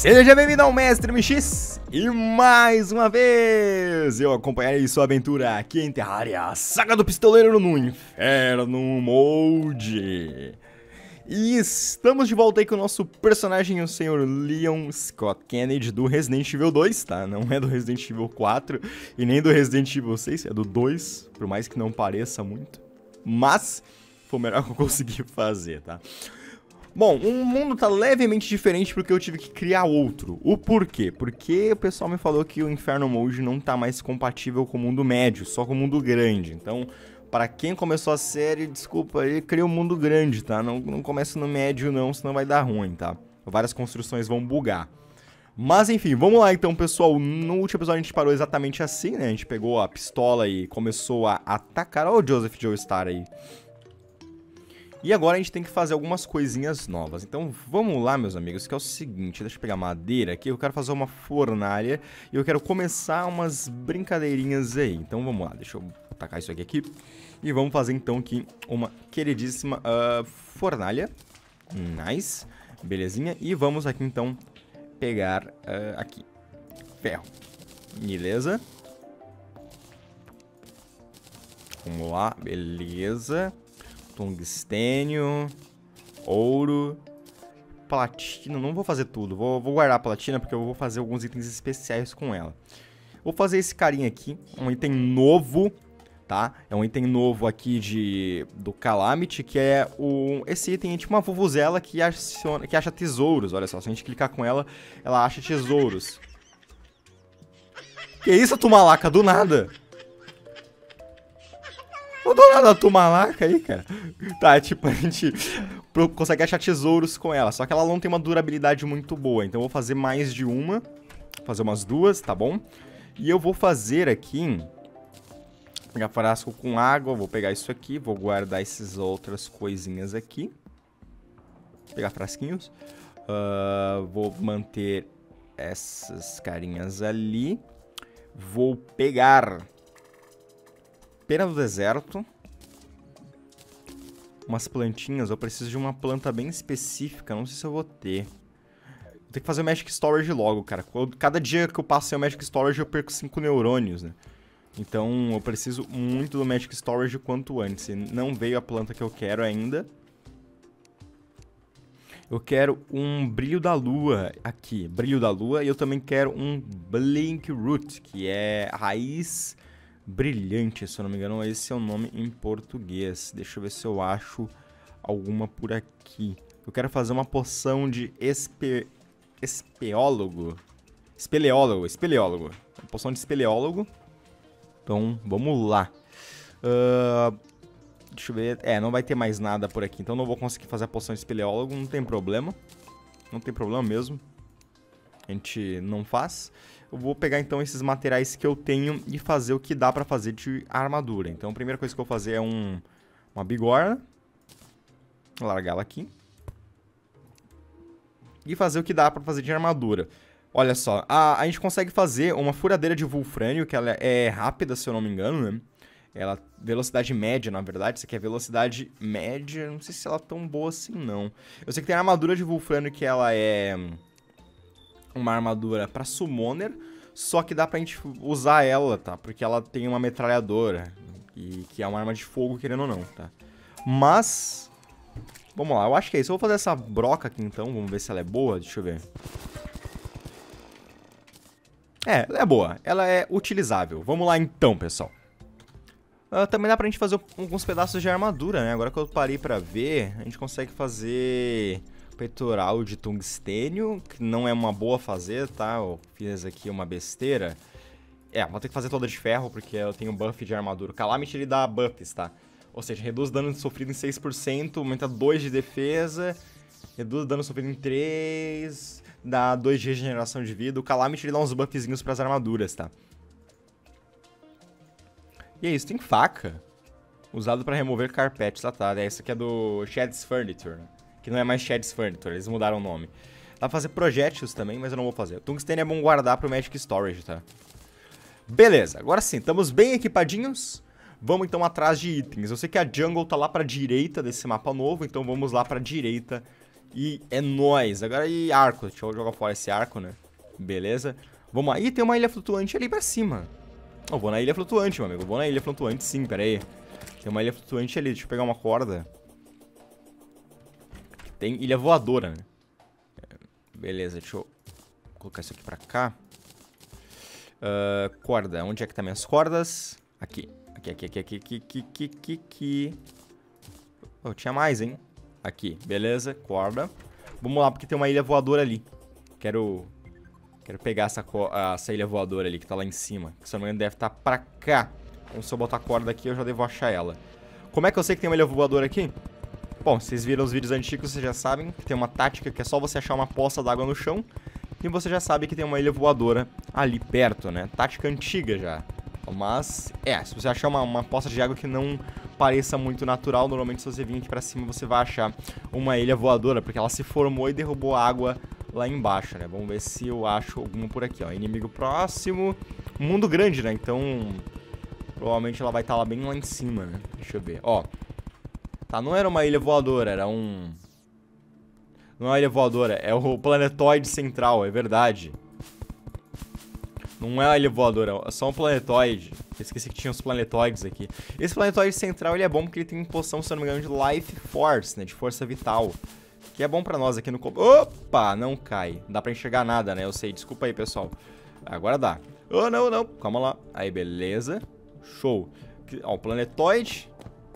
Seja bem-vindo ao Mestre MX e mais uma vez eu acompanharei sua aventura aqui em Terraria, a Saga do Pistoleiro no Inferno Mode. E estamos de volta aí com o nosso personagem, o Sr. Leon Scott Kennedy do Resident Evil 2, tá? Não é do Resident Evil 4 e nem do Resident Evil 6, é do 2, por mais que não pareça muito. Mas foi o melhor que eu consegui fazer, tá? Bom, o mundo tá levemente diferente porque eu tive que criar outro. O porquê? Porque o pessoal me falou que o Inferno Mode não tá mais compatível com o mundo médio, só com o mundo grande. Então, para quem começou a série, desculpa, ele cria o mundo grande, tá? Não começa no médio não, senão vai dar ruim, tá? Várias construções vão bugar. Mas enfim, vamos lá então, pessoal. No último episódio a gente parou exatamente assim, né? A gente pegou a pistola e começou a atacar. Olha o Joseph Joestar aí. E agora a gente tem que fazer algumas coisinhas novas. Então vamos lá, meus amigos, que é o seguinte. Deixa eu pegar madeira aqui, eu quero fazer uma fornalha e eu quero começar umas brincadeirinhas aí. Então vamos lá, deixa eu tacar isso aqui. E vamos fazer então aqui uma queridíssima fornalha. Nice, belezinha. E vamos aqui então pegar aqui ferro. Beleza. Vamos lá, beleza. Tungstênio, ouro, platina. Não vou fazer tudo, vou guardar a platina porque eu vou fazer alguns itens especiais com ela. Vou fazer esse carinha aqui, um item novo, tá? É um item novo aqui do Calamity, que é esse item é tipo uma vuvuzela que acha tesouros. Olha só, se a gente clicar com ela, ela acha tesouros. Que isso, Tumalaca, do nada? Não dou nada da Tumalaca aí, cara. Tá, tipo, a gente consegue achar tesouros com ela. Só que ela não tem uma durabilidade muito boa. Então eu vou fazer mais de uma. Vou fazer umas duas, tá bom? E eu vou fazer aqui... Pegar frasco com água. Vou pegar isso aqui. Vou guardar essas outras coisinhas aqui. Pegar frasquinhos. Vou manter essas carinhas ali. Vou pegar... pena do deserto. Umas plantinhas. Eu preciso de uma planta bem específica. Não sei se eu vou ter. Vou ter que fazer o Magic Storage logo, cara. Cada dia que eu passo sem o Magic Storage eu perco 5 neurônios, né? Então eu preciso muito do Magic Storage quanto antes. E não veio a planta que eu quero ainda. Eu quero um brilho da lua aqui. Brilho da lua. E eu também quero um Blink Root, que é raiz... brilhante, se eu não me engano, esse é o nome em português. Deixa eu ver se eu acho alguma por aqui. Eu quero fazer uma poção de espeleólogo. Uma poção de espeleólogo. Então, vamos lá. Deixa eu ver. Não vai ter mais nada por aqui. Então, não vou conseguir fazer a poção de espeleólogo. Não tem problema. Não tem problema mesmo. A gente não faz. Eu vou pegar, então, esses materiais que eu tenho e fazer o que dá pra fazer de armadura. Então, a primeira coisa que eu vou fazer é uma bigorna. Vou largar ela aqui. E fazer o que dá pra fazer de armadura. Olha só, a gente consegue fazer uma furadeira de Vulfrânio, que ela é rápida, se eu não me engano, né? Ela, velocidade média, na verdade. Isso aqui é velocidade média. Não sei se ela é tão boa assim, não. Eu sei que tem a armadura de Vulfrânio, que ela é... uma armadura pra Summoner, só que dá pra gente usar ela, tá? Porque ela tem uma metralhadora, e que é uma arma de fogo, querendo ou não, tá? Mas, vamos lá, eu acho que é isso. Eu vou fazer essa broca aqui, então, vamos ver se ela é boa, deixa eu ver. Ela é boa, ela é utilizável. Vamos lá, então, pessoal. Também dá pra gente fazer alguns pedaços de armadura, né? Agora que eu parei pra ver, a gente consegue fazer... peitoral de tungstênio, que não é uma boa fazer, tá? Eu fiz aqui uma besteira. Vou ter que fazer toda de ferro, porque eu tenho buff de armadura. O Calamity, ele dá buffs, tá? Ou seja, reduz dano sofrido em 6%, aumenta 2 de defesa, reduz dano sofrido em 3, dá 2 de regeneração de vida. O Calamity, ele dá uns buffzinhos pras armaduras, tá? E é isso, tem faca. Usado pra remover carpetes, tá? Essa aqui é do Shad's Furniture, que não é mais Shad's Furniture, eles mudaram o nome. Dá pra fazer projéteis também, mas eu não vou fazer. O tungstênio é bom guardar pro Magic Storage, tá? Beleza, agora sim, estamos bem equipadinhos. Vamos então atrás de itens. Eu sei que a jungle tá lá pra direita desse mapa novo, então vamos lá pra direita E é nóis. Agora, e arco? Deixa eu jogar fora esse arco, né? Beleza. Vamos lá. Ih, tem uma ilha flutuante ali pra cima. Eu vou na ilha flutuante, meu amigo. Eu vou na ilha flutuante, sim, pera aí. Tem uma ilha flutuante ali. Deixa eu pegar uma corda. Tem ilha voadora, né? Beleza, deixa eu colocar isso aqui pra cá. Corda. Onde é que tá minhas cordas? Aqui. Aqui. Oh, tinha mais, hein? Aqui, beleza. Corda. Vamos lá, porque tem uma ilha voadora ali. Quero pegar essa ilha voadora ali, que tá lá em cima. Que, se não me engano, deve estar pra cá. Então, se eu botar a corda aqui, eu já devo achar ela. Como é que eu sei que tem uma ilha voadora aqui? Bom, vocês viram os vídeos antigos, vocês já sabem que tem uma tática que é só você achar uma poça d'água no chão. E você já sabe que tem uma ilha voadora ali perto, né? Tática antiga já. Mas, se você achar uma poça de água que não pareça muito natural, normalmente se você vir aqui pra cima você vai achar uma ilha voadora, porque ela se formou e derrubou a água lá embaixo, né? Vamos ver se eu acho alguma por aqui, ó. Inimigo próximo. Mundo grande, né? Então, provavelmente ela vai estar lá bem lá em cima, né? Deixa eu ver. Ó. Tá, não era uma ilha voadora, era um... Não é uma ilha voadora, é o planetoide central, é verdade. Não é uma ilha voadora, é só um planetoide. Eu esqueci que tinha os planetoides aqui. Esse planetoide central, ele é bom porque ele tem poção, se não me engano, de Life Force, né? De força vital. Que é bom pra nós aqui no... Opa, não cai. Não dá pra enxergar nada, né? Eu sei, desculpa aí, pessoal. Agora dá. Oh, não. Calma lá. Aí, beleza. Show. Ó, o planetoide...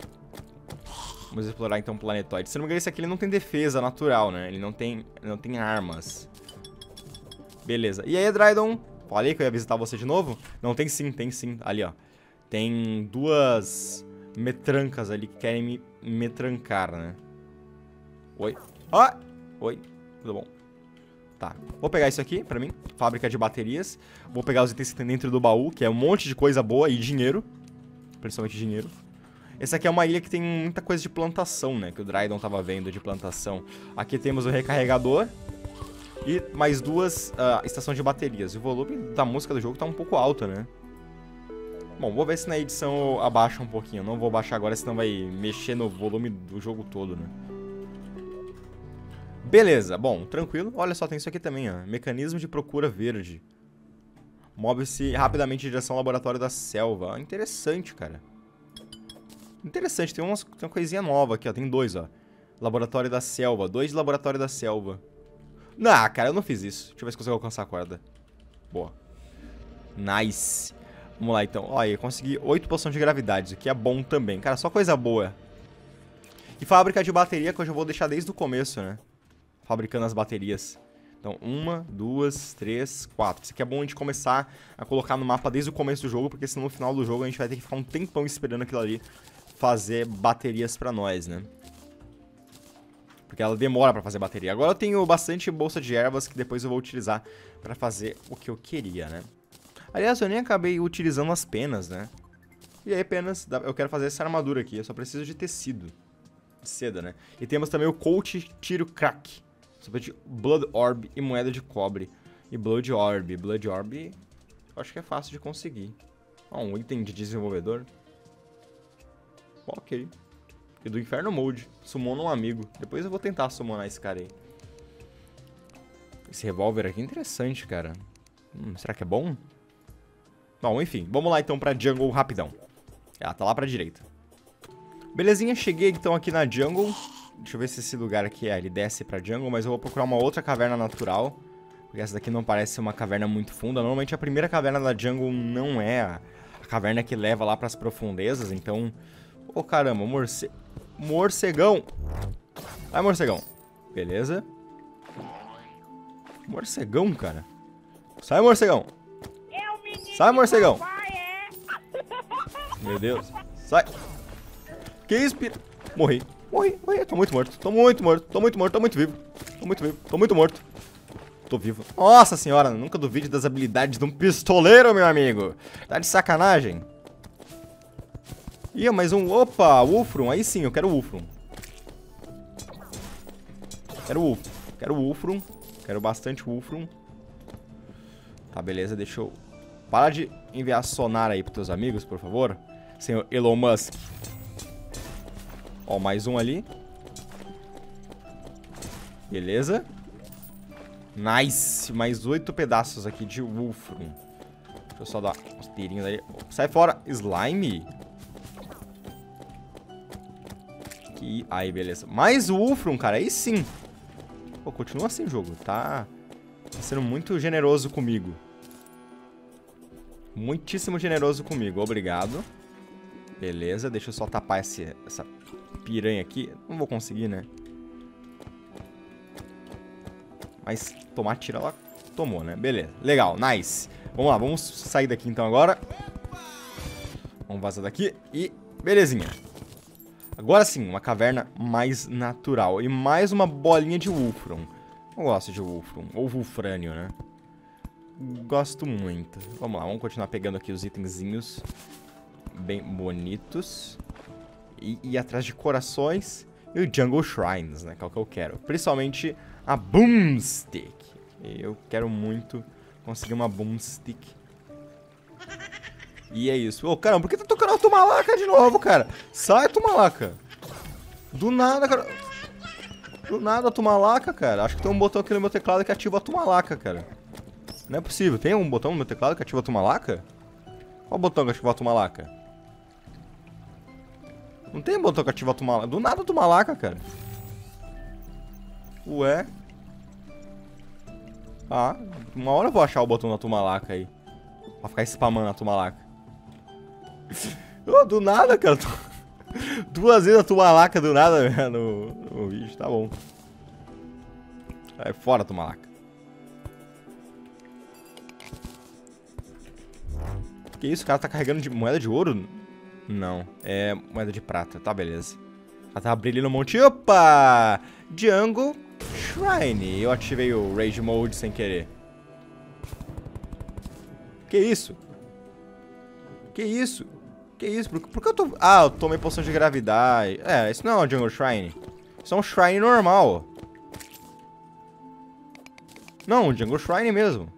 Vamos explorar então o planetoide. Se não me engano, esse aqui ele não tem defesa natural, né? Ele não tem armas. Beleza. E aí, Drydon? Falei que eu ia visitar você de novo? Não, tem sim. Ali, ó. Tem duas metrancas ali que querem me metrancar, né? Oi. Ah! Oi. Tudo bom. Tá. Vou pegar isso aqui pra mim. Fábrica de baterias. Vou pegar os itens que tem dentro do baú, que é um monte de coisa boa e dinheiro. Principalmente dinheiro. Essa aqui é uma ilha que tem muita coisa de plantação, né? Que o Drydon tava vendo de plantação. Aqui temos o recarregador. E mais duas estações de baterias. O volume da música do jogo tá um pouco alto, né? Bom, vou ver se na edição eu abaixo um pouquinho. Eu não vou baixar agora, senão vai mexer no volume do jogo todo, né? Beleza, bom, tranquilo. Olha só, tem isso aqui também, ó. Mecanismo de procura verde. Move-se rapidamente em direção ao laboratório da selva. Interessante, cara. Interessante, tem uma coisinha nova aqui, ó. Tem dois, ó. Laboratório da selva. 2 de laboratório da selva. Não, cara, eu não fiz isso. Deixa eu ver se consigo alcançar a corda. Boa. Nice. Vamos lá, então. Olha, eu consegui 8 poções de gravidade. O que é bom também. Cara, só coisa boa. E fábrica de bateria, que eu já vou deixar desde o começo, né? Fabricando as baterias. Então, 1, 2, 3, 4. Isso aqui é bom a gente começar a colocar no mapa desde o começo do jogo, porque senão no final do jogo a gente vai ter que ficar um tempão esperando aquilo ali fazer baterias pra nós, né? Porque ela demora pra fazer bateria. Agora eu tenho bastante bolsa de ervas que depois eu vou utilizar pra fazer o que eu queria, né? Aliás, eu nem acabei utilizando as penas, né? E aí, penas, eu quero fazer essa armadura aqui. Eu só preciso de tecido. De seda, né? E temos também o Colt Tiro Crack. Só de Blood Orb e moeda de cobre. E Blood Orb. Blood Orb, eu acho que é fácil de conseguir. Ó, um item de desenvolvedor. Ok. E do Inferno Mode. Summona um amigo. Depois eu vou tentar summonar esse cara aí. Esse revólver aqui é interessante, cara. Será que é bom? Bom, enfim. Vamos lá então pra jungle rapidão. Ela tá lá pra direita. Belezinha, cheguei então aqui na jungle. Deixa eu ver se esse lugar aqui ele desce pra jungle, mas eu vou procurar uma outra caverna natural. Porque essa daqui não parece ser uma caverna muito funda. Normalmente a primeira caverna da jungle não é a caverna que leva lá pras profundezas, então... Ô, caramba, morcegão. Vai, morcegão. Beleza. Morcegão, cara. Sai, morcegão. Sai, morcegão. Meu Deus. Sai. Que isso, pira? Morri. Tô muito morto. Tô muito vivo. Tô muito morto. Tô vivo. Nossa senhora, nunca duvide das habilidades de um pistoleiro, meu amigo. Tá de sacanagem. Ih, mais um... Opa, Wolfram. Aí sim, eu quero Wolfram. Quero Wolfram. Quero bastante Wolfram. Tá, beleza. Deixa eu... Para de enviar sonar aí pros teus amigos, por favor. Senhor Elon Musk. Ó, mais um ali. Beleza. Nice. Mais 8 pedaços aqui de Wolfram. Deixa eu só dar uns tirinhos aí. Sai fora. Slime. Aqui. Aí, beleza. Mais Wolfram, cara. Aí sim. Pô, continua assim o jogo. Tá sendo muito generoso comigo. Muitíssimo generoso comigo. Obrigado. Beleza. Deixa eu só tapar essa piranha aqui. Não vou conseguir, né? Mas tomar tiro ela tomou, né? Beleza. Legal. Nice. Vamos lá. Vamos sair daqui então agora. Vamos vazar daqui. E belezinha. Agora sim, uma caverna mais natural. E mais uma bolinha de Wolfram. Eu gosto de Wolfram. Ou Wolfrânio, né? Gosto muito. Vamos lá, vamos continuar pegando aqui os itenzinhos bem bonitos. E ir atrás de corações e o Jungle Shrines, né? Que é o que eu quero. Principalmente a Boomstick. Eu quero muito conseguir uma Boomstick. E é isso. Ô, caramba, por que tá tocando a Tumalaca de novo, cara? Sai, Tumalaca. Do nada, cara. Do nada a Tumalaca, cara. Acho que tem um botão aqui no meu teclado que ativa a Tumalaca, cara. Não é possível. Tem um botão no meu teclado que ativa a Tumalaca? Qual o botão que ativa a Tumalaca? Não tem botão que ativa a Tumalaca. Do nada a Tumalaca, cara. Ué. Ah, uma hora eu vou achar o botão da Tumalaca aí. Pra ficar spamando a Tumalaca. Oh, do nada, cara. Duas vezes a Tumalaca do nada no vídeo. Tá bom. Sai fora, Tumalaca. Que isso? O cara tá carregando de moeda de ouro? Não. É moeda de prata. Tá, beleza. Ela tava brilhando um monte. Opa! Jungle Shrine. Eu ativei o Rage Mode sem querer. Que isso? Que isso? Que isso? Por que eu tô... Ah, eu tomei poção de gravidade. É, isso não é um Jungle Shrine. Isso é um Shrine normal. Não, um Jungle Shrine mesmo.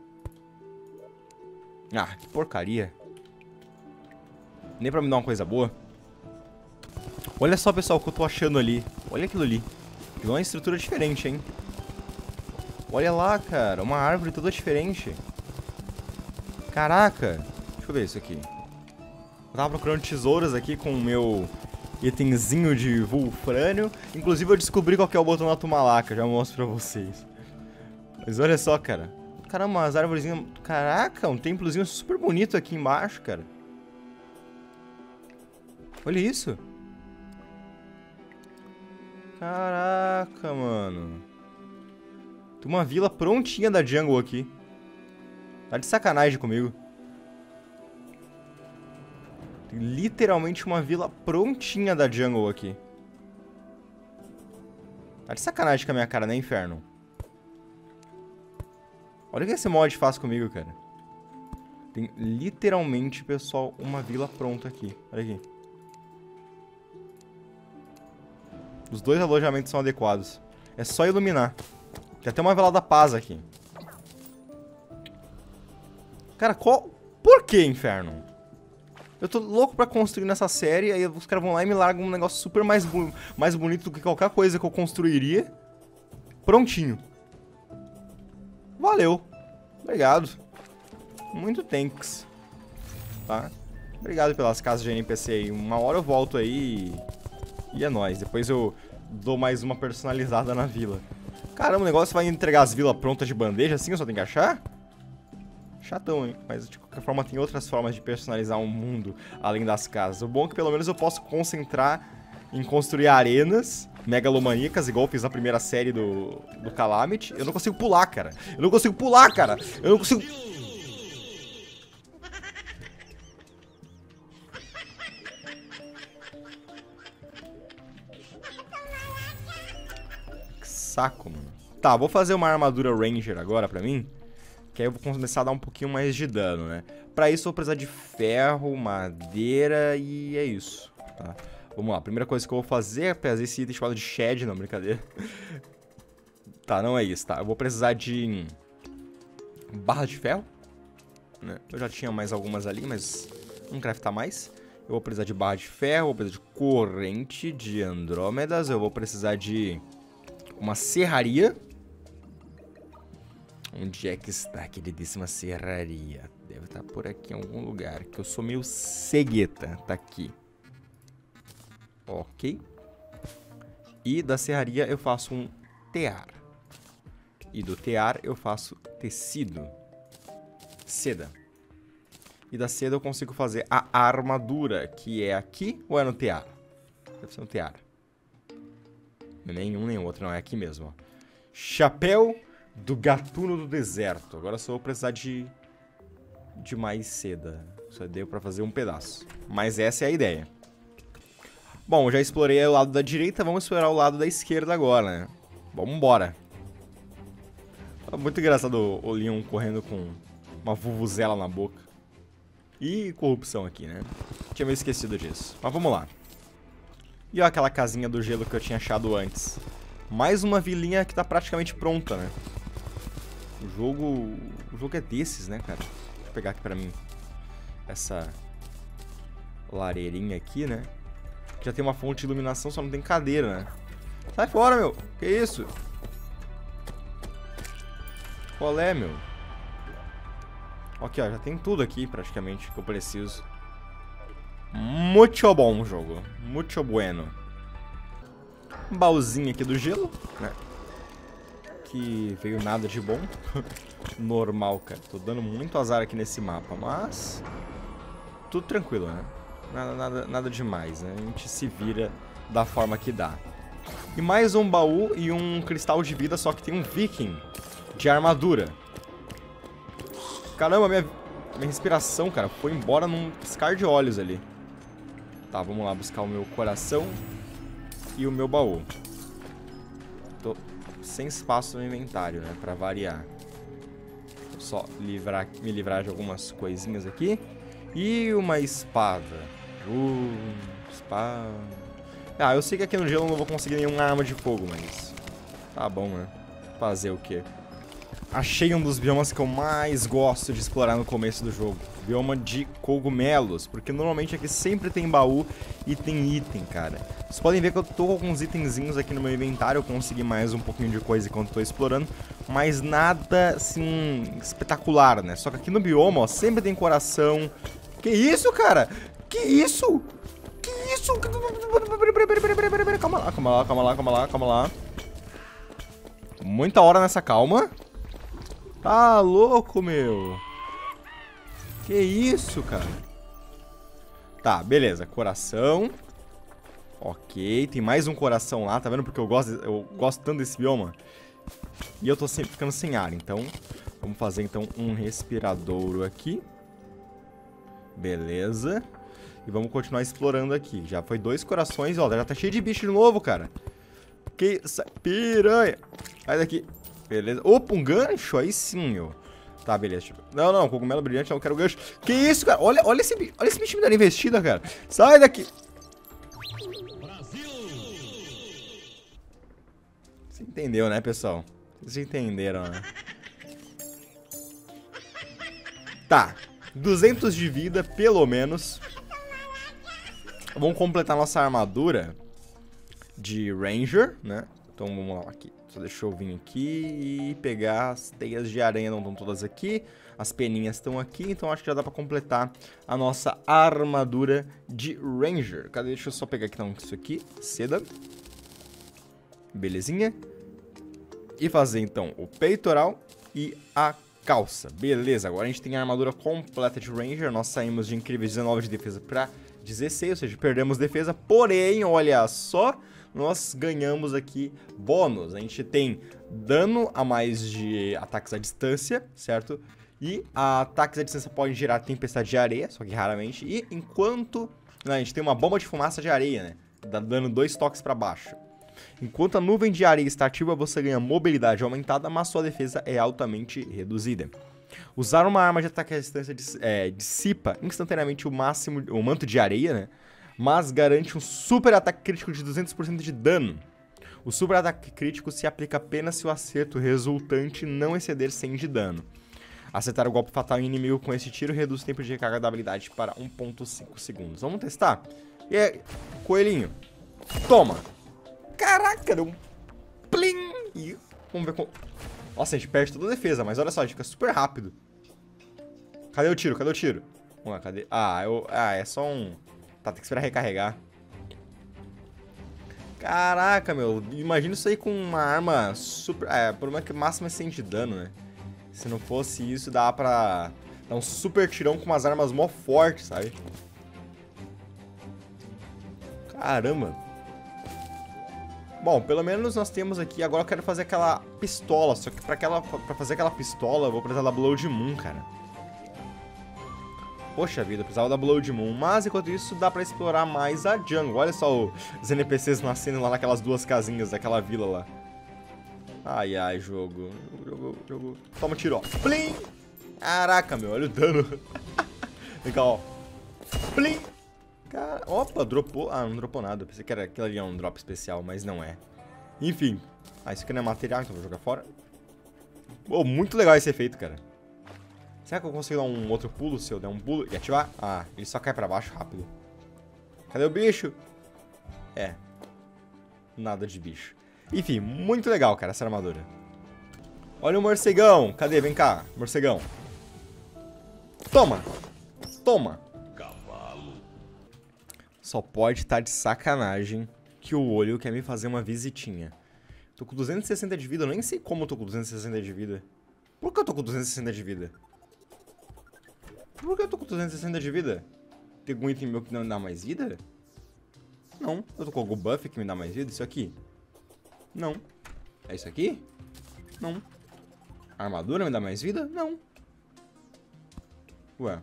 Ah, que porcaria. Nem pra me dar uma coisa boa. Olha só, pessoal, o que eu tô achando ali. Olha aquilo ali. Pegou uma estrutura diferente, hein? Olha lá, cara. Uma árvore toda diferente. Caraca. Deixa eu ver isso aqui. Eu tava procurando tesouros aqui com o meu itemzinho de Wolfrânio. Inclusive eu descobri qual que é o botão da Tumalaca. Já mostro pra vocês. Mas olha só, cara. Caramba, as árvorezinhas... Caraca, um templozinho super bonito aqui embaixo, cara. Olha isso. Caraca, mano. Tem uma vila prontinha da jungle aqui. Tá de sacanagem comigo. Tem literalmente uma vila prontinha da jungle aqui. Tá de sacanagem com a minha cara, né, inferno? Olha o que esse mod faz comigo, cara. Tem literalmente, pessoal, uma vila pronta aqui. Olha aqui. Os dois alojamentos são adequados. É só iluminar. Tem até uma vela da paz aqui. Cara, qual... Por que, inferno? Eu tô louco pra construir nessa série, aí os caras vão lá e me largam um negócio super mais bonito do que qualquer coisa que eu construiria. Prontinho. Valeu. Obrigado. Muito thanks. Tá? Obrigado pelas casas de NPC aí. Uma hora eu volto aí e é nóis. Depois eu dou mais uma personalizada na vila. Caramba, o negócio vai entregar as vilas prontas de bandeja assim? Eu só tenho que achar? Chatão, hein? Mas de qualquer forma tem outras formas de personalizar um mundo além das casas. O bom é que pelo menos eu posso concentrar em construir arenas megalomaníacas, igual eu fiz na primeira série do Calamity. Eu não consigo pular, cara. Eu não consigo pular, cara. Eu não consigo... Que saco, mano. Tá, vou fazer uma armadura Ranger agora pra mim. Que aí eu vou começar a dar um pouquinho mais de dano, né? Pra isso eu vou precisar de ferro, madeira e é isso, tá? Vamos lá, a primeira coisa que eu vou fazer é fazer esse item chamado de shed, não, brincadeira. Tá, não é isso, tá? Eu vou precisar de barra de ferro, né? Eu já tinha mais algumas ali, mas vamos craftar mais. Eu vou precisar de barra de ferro, vou precisar de corrente de Andrômedas, eu vou precisar de uma serraria. Onde é que está a queridíssima serraria? Deve estar por aqui em algum lugar, que eu sou meio cegueta. Tá aqui. Ok. E da serraria eu faço um tear. E do tear eu faço tecido. Seda. E da seda eu consigo fazer a armadura, que é aqui ou é no tear? Deve ser no tear. Nenhum nem outro, não. É aqui mesmo, ó. Chapéu do gatuno do deserto. Agora só vou precisar de mais seda. Só deu pra fazer um pedaço. Mas essa é a ideia. Bom, já explorei o lado da direita. Vamos explorar o lado da esquerda agora, né? Vamos embora. Muito engraçado o Leon correndo com uma vuvuzela na boca. E corrupção aqui, né? Tinha meio esquecido disso. Mas vamos lá. E olha aquela casinha do gelo que eu tinha achado antes. Mais uma vilinha que tá praticamente pronta, né? O jogo é desses, né, cara? Deixa eu pegar aqui pra mim essa lareirinha aqui, né? Já tem uma fonte de iluminação, só não tem cadeira, né? Sai fora, meu! Que isso? Qual é, meu? Ok, ó, já tem tudo aqui, praticamente, que eu preciso. Muito bom o jogo. Muito bueno. Um baúzinho aqui do gelo, né? Que veio nada de bom. Normal, cara. Tô dando muito azar aqui nesse mapa, mas tudo tranquilo, né? Nada demais, né? A gente se vira da forma que dá. E mais um baú e um cristal de vida, só que tem um viking de armadura. Caramba, minha respiração, cara, foi embora num piscar de olhos ali. Tá, vamos lá buscar o meu coração e o meu baú. Tô sem espaço no inventário, né, pra variar. Vou só me livrar de algumas coisinhas aqui. E uma espada. Espada. Ah, eu sei que aqui no gelo eu não vou conseguir nenhuma arma de fogo, mas tá bom, né? Fazer o quê? Achei um dos biomas que eu mais gosto de explorar no começo do jogo. Bioma de cogumelos, porque normalmente aqui sempre tem baú e tem item, cara. Vocês podem ver que eu tô com alguns itenzinhos aqui no meu inventário, eu consegui mais um pouquinho de coisa enquanto tô explorando, mas nada, assim, espetacular, né? Só que aqui no bioma, ó, sempre tem coração. Que isso, cara? Que isso? Que isso? Calma lá, calma lá, calma lá, calma lá, calma lá. Muita hora nessa calma. Tá louco, meu. Que isso, cara? Tá, beleza. Coração. Ok, tem mais um coração lá, tá vendo? Porque eu gosto tanto desse bioma. E eu tô ficando sem ar, então vamos fazer então um respiradouro aqui. Beleza. E vamos continuar explorando aqui. Já foi 2 corações, ó, já tá cheio de bicho de novo, cara. Que piranha. Sai daqui. Beleza. Opa, um gancho? Aí sim, meu. Tá, beleza. Não, cogumelo brilhante, eu não quero gancho. Que isso, cara? Olha esse bicho me dando investida, cara. Sai daqui. Brasil. Você entendeu, né, pessoal? Vocês entenderam, né? Tá. 200 de vida, pelo menos. Vamos completar nossa armadura de Ranger, né? Então vamos lá aqui. Só deixa eu vir aqui e pegar as teias de aranha, não estão todas aqui. As peninhas estão aqui, então acho que já dá pra completar a nossa armadura de Ranger. Cadê? Deixa eu só pegar aqui, então, isso aqui. Seda. Belezinha. E fazer, então, o peitoral e a calça. Beleza, agora a gente tem a armadura completa de Ranger. Nós saímos de incríveis 19 de defesa pra 16, ou seja, perdemos defesa. Porém, olha só, nós ganhamos aqui bônus. A gente tem dano a mais de ataques à distância, certo? E ataques à distância podem gerar tempestade de areia, só que raramente. E enquanto... Não, a gente tem uma bomba de fumaça de areia, né? Dá dano 2 toques pra baixo. Enquanto a nuvem de areia está ativa, você ganha mobilidade aumentada, mas sua defesa é altamente reduzida. Usar uma arma de ataque à distância dissipa instantaneamente o manto de areia, né? Mas garante um super ataque crítico de 200% de dano. O super ataque crítico se aplica apenas se o acerto resultante não exceder 100 de dano. Acertar o golpe fatal em inimigo com esse tiro reduz o tempo de recarga da habilidade para 1.5 segundos. Vamos testar? E aí, coelhinho, toma! Caraca, deu um plim! E vamos ver como... Nossa, a gente perde toda a defesa, mas olha só, a gente fica super rápido. Cadê o tiro? Cadê o tiro? Vamos lá, cadê? É só um... Tá, tem que esperar recarregar. Caraca, meu. Imagina isso aí com uma arma super... o problema é que o máximo é 100 de dano, né? Se não fosse isso, dá pra dar um super tirão com umas armas mó fortes, sabe? Caramba. Bom, pelo menos nós temos aqui... Agora eu quero fazer aquela pistola. Só que pra fazer aquela pistola, eu vou precisar da Blood Moon, cara. Poxa vida, eu precisava da Blood Moon. Mas, enquanto isso, dá pra explorar mais a jungle. Olha só os NPCs nascendo lá naquelas duas casinhas daquela vila lá. Ai, ai, jogo. Jogo. Toma um tiro, ó. Plim! Caraca, meu, olha o dano. Vem cá, ó. Plim! Cara, opa, dropou. Ah, não dropou nada. Eu pensei que aquilo ali é um drop especial, mas não é. Enfim. Ah, isso aqui não é material, então vou jogar fora. Pô, muito legal esse efeito, cara. Será que eu consigo dar um outro pulo se eu der um pulo e ativar? Ah, ele só cai pra baixo rápido. Cadê o bicho? É. Nada de bicho. Enfim, muito legal, cara, essa armadura. Olha o morcegão. Cadê? Vem cá, morcegão. Toma. Toma. Só pode estar de sacanagem que o olho quer me fazer uma visitinha. Tô com 260 de vida. Eu nem sei como eu tô com 260 de vida. Por que eu tô com 260 de vida? Por que eu tô com 260 de vida? Tem algum item meu que não me dá mais vida? Não. Eu tô com algum buff que me dá mais vida? Isso aqui? Não. É isso aqui? Não. A armadura me dá mais vida? Não. Ué.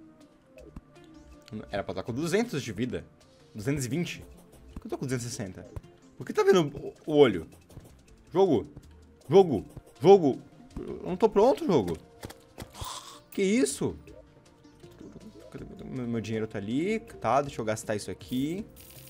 Era pra estar com 200 de vida. 220. Por que eu tô com 260? Por que tá vendo o olho? Jogo. Jogo. Jogo. Eu não tô pronto, jogo. Que isso? Meu dinheiro tá ali. Tá, deixa eu gastar isso aqui.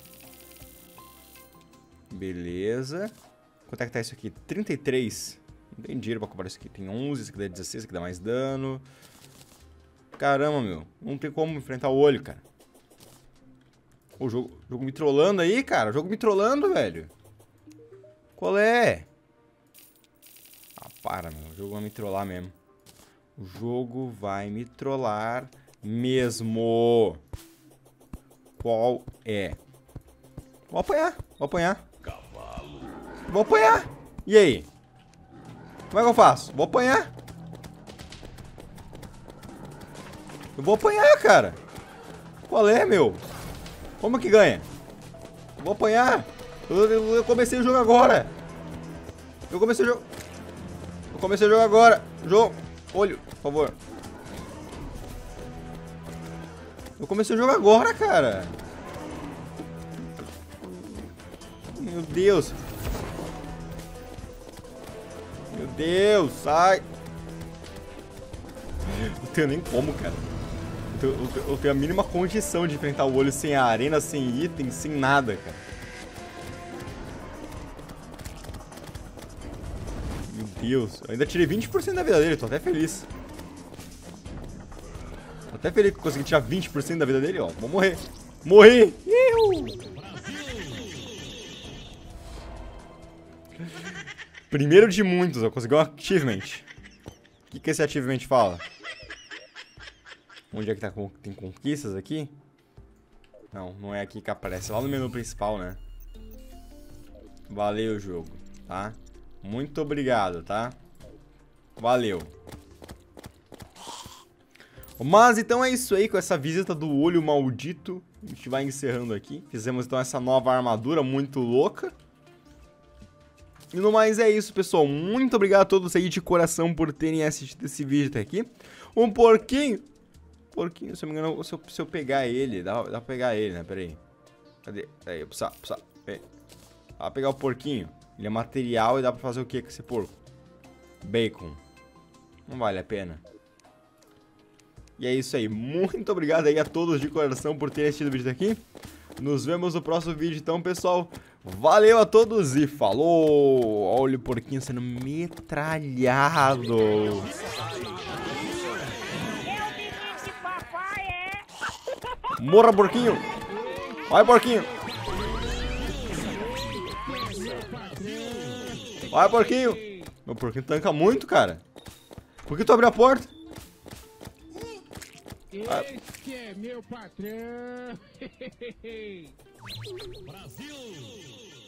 Beleza. Quanto é que tá isso aqui? 33. Não tem dinheiro pra comprar isso aqui. Tem 11, isso aqui dá 16, isso aqui dá mais dano. Caramba, meu. Não tem como enfrentar o olho, cara. O jogo me trollando aí, cara. O jogo me trollando, velho. Qual é? Ah, para, meu. O jogo vai me trollar mesmo. O jogo vai me trollar mesmo. Qual é? Vou apanhar. Vou apanhar. Vou apanhar. E aí? Como é que eu faço? Vou apanhar. Eu vou apanhar, cara. Qual é, meu? Como que ganha? Eu vou apanhar. Eu comecei o jogo agora. Eu comecei o jogo agora. Jogo. Olho, por favor. Eu comecei o jogo agora, cara. Meu Deus. Meu Deus, sai. Não tenho nem como, cara. Eu tenho a mínima condição de enfrentar o olho sem a arena, sem itens, sem nada, cara. Meu Deus. Eu ainda tirei 20% da vida dele, tô até feliz. Tô até feliz que eu consegui tirar 20% da vida dele, ó. Vou morrer. Morri! Primeiro de muitos, eu consegui um achievement. O que esse achievement fala? Onde é que tá? Tem conquistas aqui? Não, não é aqui que aparece. Lá no menu principal, né? Valeu, jogo, tá? Muito obrigado, tá? Valeu. Mas então é isso aí, com essa visita do olho maldito. A gente vai encerrando aqui. Fizemos então essa nova armadura muito louca. E no mais é isso, pessoal. Muito obrigado a todos aí de coração por terem assistido esse vídeo até aqui. Um porquinho, se eu não me engano, se eu pegar ele, dá pra pegar ele, né? Pera aí. Cadê? Aí, dá pra pegar o porquinho. Ele é material e dá pra fazer o que com esse porco? Bacon. Não vale a pena. E é isso aí. Muito obrigado aí a todos de coração por terem assistido o vídeo até aqui. Nos vemos no próximo vídeo, então, pessoal. Valeu a todos e falou! Olha o porquinho sendo metralhado. Morra, porquinho! Vai, porquinho! Vai, porquinho. Meu porquinho tanca muito, cara. Por que tu abriu a porta? Esse é meu patrão. Brasil!